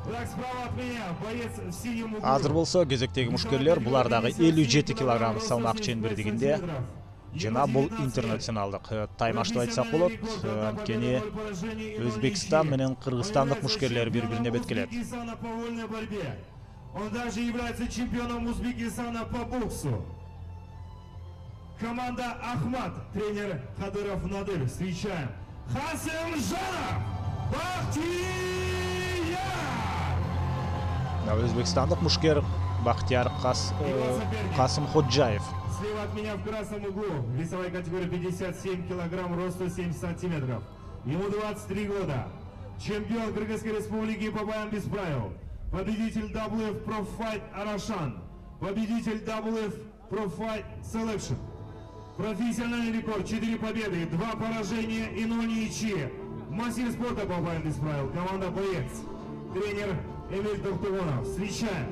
Азыр болсо кезектеги мушкерлер булардагы 57 кг салмак чембердигинде жана бул интернационалдык таймаш деп айтсак болот. Анткени Өзбекстан менен Кыргызстандык мушкерлер бири-бирине бет келет. Он также является чемпионом Узбекистана по боксу. Команда Ахмат, тренер Кадыров Надель. Встречаем Хасымжанов Бахтияр. Өзбекстандык мушкер Бахтияр Касымходжаев. Слева от меня в красном углу, весовая категория 57 килограмм, росту 7 сантиметров. Ему 23 года. Чемпион Кыргызской республики по боям без правил. Победитель WF Pro Fight Арашан. Победитель WF Pro Fight Selection. Профессиональный рекорд: 4 победы, 2 поражения и 0 ничьи. Мастер спорта по боям без правил. Команда «Боец». Тренер Эмиль Тохтугонов. Встречаем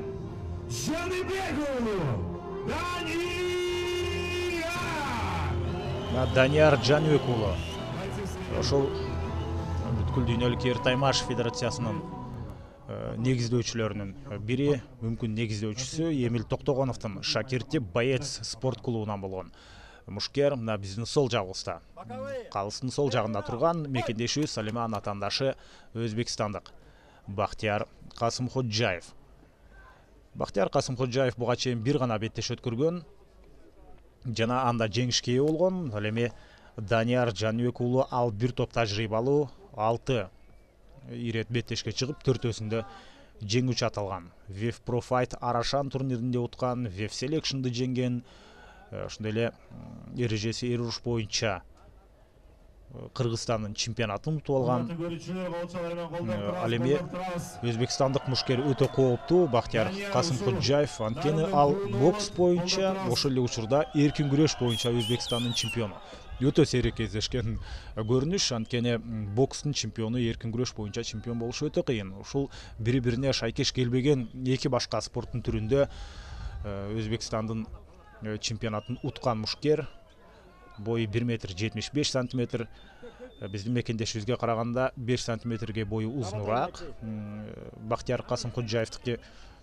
Данияр Жаныбек уулу. Ошол бүткүл дүйнөлүк эр таймаш федерациясынын негиздөөчүлөрүнүн бири, мүмкүн негиздөөчүсү Эмиль Токтогоновдун шакирти Боец спорт клубунан болгон мушкер мына биздин сол жагыбызда. Калыстын сол жагында турган мекендешибиз Салиман атандашы өзбекстандык Бахтияр Касымходжаев. Бахтияр Касымходжаев буга чейин бир гана беттеш өткөргөн жана анда жеңишке ээ болгон. Ал эми Данияр Жаныбек уулу ал бир топ тажрыйбалуу 6 ирет беттешке чыгып, 4-өсүндө жеңүүчү аталган. WF Pro Fight Арашан турниринде уткан, WF Selection'ды жеңген, ошондой эле эрежеси эр уруш боюнча Кыргызстандын чемпионатын утуп алган. Ал эми өзбекстандык мушкер өтө кооптуу Бахтияр Касымходжаев, анткени ал бокс боюнча, ошол эле учурда эркин күрөш боюнча Өзбекстандын чемпиону. Өтө сейрек кездешкен көрүнүш, анткени бокстун чемпиону эркин күрөш боюнча чемпион болуш өтө кыйын. Ушул бири-бирине шайкеш келбеген эки башка спорттун түрүндө Өзбекстандын чемпионатын уткан мушкер. Бою 1,75 сантиметр. Биздин мекендешибизге караганда 5 сантиметрге бою узунураак. Бахтияр Касымходжаевдики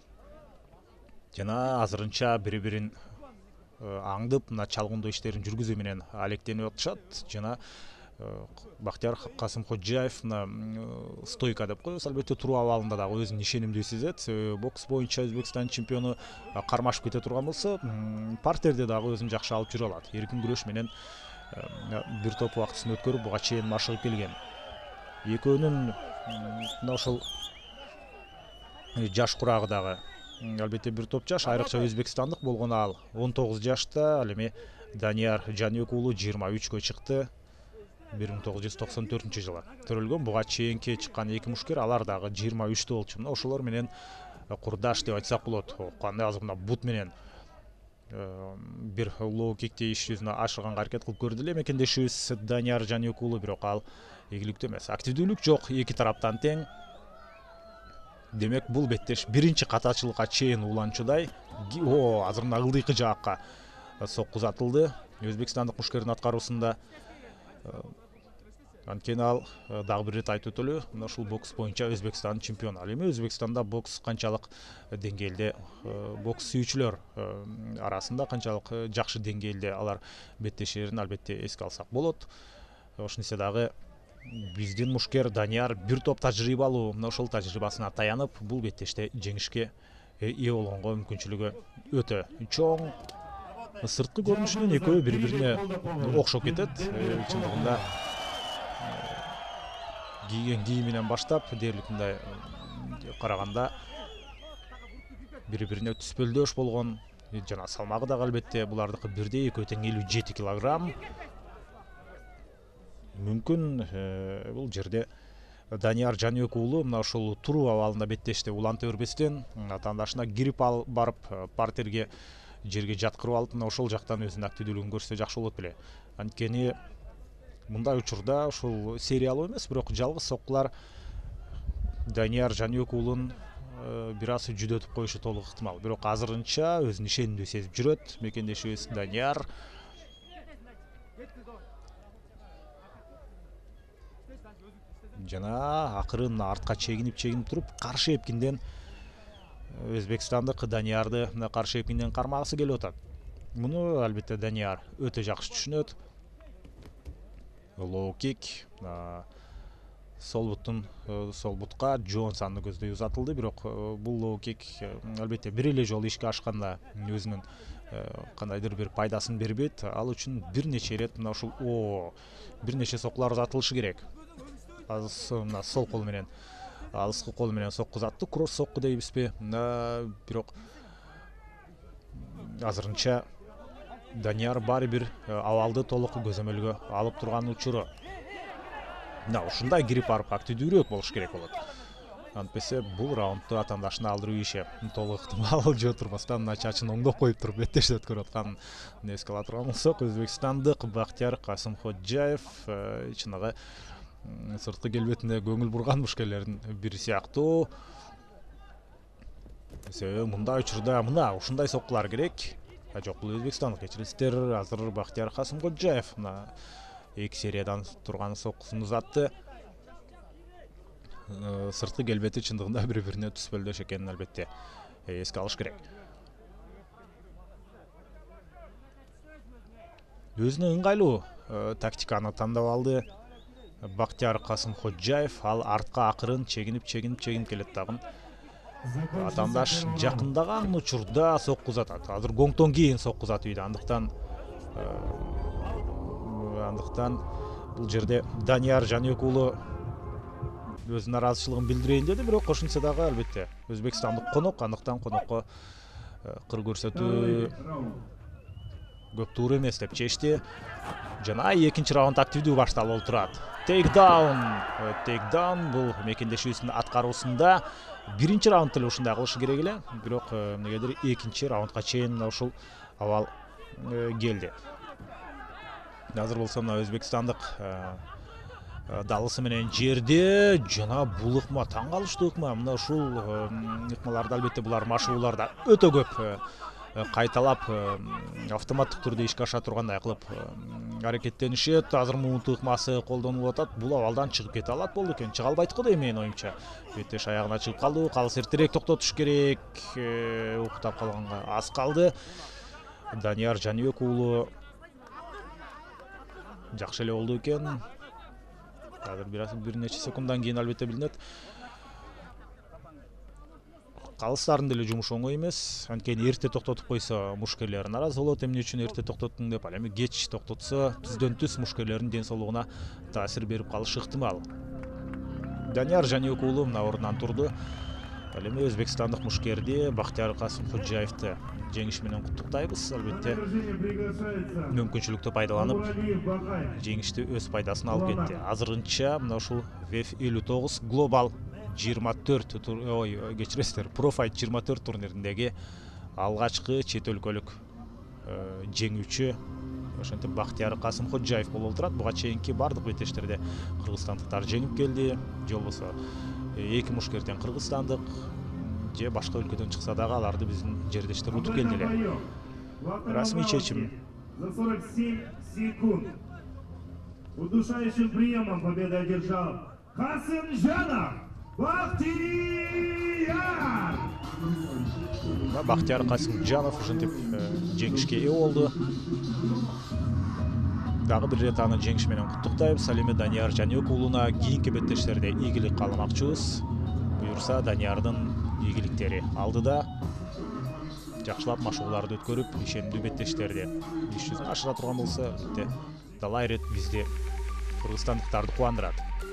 жана азырынча бири-бирин аңдып, мына чалгындоо иштерин жүргүзүү менен алектенип атышат. Жана Бахтияр Касымходжаев мына стойка деп коебуз, албетте туруу абалында дагы өзүн ишенимдүү сезет. Бокс боюнча Өзбекстан чемпиону кармашып кете турган болсо, партерде дагы өзүн жакшы алып жүрө алат. Эркин күрөш менен бир топ убактысын өткөрүп, буга чейин машыгып келген. Экөөнүн мына ошол жаш курагы дагы албетте бир топ жаш, айрыкча өзбекстандык болгон ал 19 жашта. Ал эми Данияр Жаныбек уулу 23-кө чыкты. 1994 жылы төрөлгөн. Буга чейинки чыккан эки мушкер алар дагы 23-тө болчу. Мына ошолор менен курдаш деп айтсак болот. Кандай азыр мына бут менен бир лоу кикти иш жүзүнө ашырганга аракет кылып көрдү эле мекендешибиз Данияр Жаныбек уулу, бирок ал ийгиликтүү эмес. Активдүүлүк жок, эки тараптан тең. Демек бул беттеш биринчи катачылыкка чейин уланчудай. Азыр мына ылдыйкы жаакка сокку затылды Өзбекстандык мушкердин аткаруусунда. Анткени ал дагы бир рет айтып өтөлү, мына ушул бокс боюнча Өзбекстандын чемпиону. Ал эми Өзбекстанда бокс канчалык деңгээлде, бокс сүйүүчүлөр арасында канчалык жакшы деңгээлде алар беттешерин албетте эске алсак болот. Ошентсе дагы биздин мушкер Данияр бир топ тажрыйбалуу, мына ошол тажрыйбасына таянып, бул беттеште жеңишке ээ болгонго мүмкүнчүлүгү өтө чоң. Сырткы көрүнүшүнөн экөө бири-бирине окшоп кетет. Чындыгында кийген кийиминен баштап дээрлик мындай караганда бири-бирине түспөлдөш болгон. Жана салмагы дагы албетте булардыкы бирдей, экөө тең 57 килограмм. Мүмкүн бул жерде Данияр Жаныбек уулу мына ошол туруу абалында беттеште уланта бербестен атаандашына кирип барып партерге жерге жаткырып алып, мына ошол жактан өзүнүн активдүүлүгүн көрсөтсө жакшы болот беле. Анткени мындай учурда ушул сериялуу эмес, бирок жалгыз соккулар Данияр Жаныбек уулун бир аз жүдөтүп коюшу толук ыктымал. Бирок азырынча өзүн ишенимдүү сезип жүрөт мекендешибиз Данияр. жана акырын артка чегинип туруп каршы эпкинден өзбекстандык Даниярды каршы эпкинден кармагысы келип атат. Муну албетте Данияр өтө жакшы түшүнөт. Low kick сол бутка Джонсонду көздөй узатылды, бирок бул low kick албетте бир эле жолу ишке ашканда өзүнүн кандайдыр бир пайдасын бербейт. Ал үчүн бир нече ирет ушул бир нече соккулар узатылышы керек. Азыр сол кол менен алыскы кол менен сокку узатты, кросс сокку дейбизби? Бирок азырынча Данияр баары бир абалды толук көзөмөлгө алып турган учуру. Ушундай кирип барып активдүүрөөк болуш керек болот. Антпесе бул раундду атаандашына алдыруу иши толук ыктымал жөө турбастан чачын оңдоп коюп туруп беттеште өткөрүп аткан эске ала турган болсок, өзбекстандык Бактияр Касымходжаев чыныгы сырткы келбетине көңүл бурган мушкерлердин бири сыяктуу. Себеби мындай учурда ушундай соккулар керек. Жок, бул өзбекстандык, кечиресиздер. Азыр Бактияр Касымходжаев эки сериядан турган соккусун узатты. Сырткы келбети чындыгында бири-бирине түспөлдөш экенин албетте эске алыш керек. Өзүнө ыңгайлуу тактиканы тандап алды Бактияр Касымходжаев. Ал артка акырын чегинип келет дагы. Атаандаш жакындаган учурда сокку узатат. Азыр гоңтон кийин сокку узатып ийди. Андыктан бул жерде Данияр Жанёк уулу өз наразычылыгын билдирейин деди, бирок кошумча дагы албетте өзбекстандык конок, андыктан конокко кыр көрсөтүү көп туура эмес деп чечти. Жана экинчи раунд активдүү башталып турат. Тейкдаун бул мекендешүүсүнүн аткаруусунда биринчи раунд эле ушундай кылышы керек эле, бирок эмнегедир экинчи раундга чейин ушул абал келди. Азыр болсо өзбекстандык далысы менен жерде жана бул ыкма таң калыштуу ыкма. Ушул ыкмаларды албетте булар машыгууларда өтө көп кайталап автоматтык түрдө ишке аша тургандай кылып аракеттенишет. Азыр муунт ыкмасы колдонулуп атат. Бул абалдан чыгып кете алат болду экен. Чыга албайт го дейм менин оюмча. Беттеш аягына чыгып калды. Калыс эртерээк токтотуш керек. Уктап калганга аз калды. Данияр Жанёк уулу жакшы эле болду экен. Азыр бир нече секунддан кийин албетте билинет. Калыстардын деле жумушу оңой эмес. Анткени эрте токтотуп койсо мушкерлер наразы болот. Эмне үчүн эрте токтоттуң деп, ал эми кеч токтотсо түздөн түз мушкерлердин ден соолугуна таасир берип калышы ыктымал. Данияр Жанёк уулу ордунан турду. Ал эми өзбекстандык мушкерди Бактияр Касымходжаевди жеңиш менен куттуктайбыз. Албетте мүмкүнчүлүктү пайдаланып жеңишти өз пайдасына алып кетти. Азырынча ушул WEF 59 Global 24 кечиресиздер, Profite 24 турнириндеги алгачкы чет өлкөлүк жеңүүчү ошентип Бактияр Касымходжаев болуп турат. Буга чейинки бардык беттештерде кыргызстандыктар жеңип келди. Же болбосо эки мушкерден кыргызстандык же башка өлкөдөн чыкса дагы аларды биздин жердештер утуп келди эле. Расмий чечим. За 47 секунд удушающим приемом победу одержал Касымжанов Бактияр. Бактияр Касымжанов ушинтип жеңишке ээ болду. Дагы бир ирет аны жеңиш менен куттуктайбыз. Ал эми Данияр Жанёк уулуна кийинки беттештерде ийгилик кааламакчыбыз. Буюрса Даниярдын ийгиликтери алдыда жакшылап машыгууларды өткөрүп, ишенимдүү беттештерди иш жүзүнө ашыра турган болсо, далай ирет бизди кыргызстандыктарды кубандырат.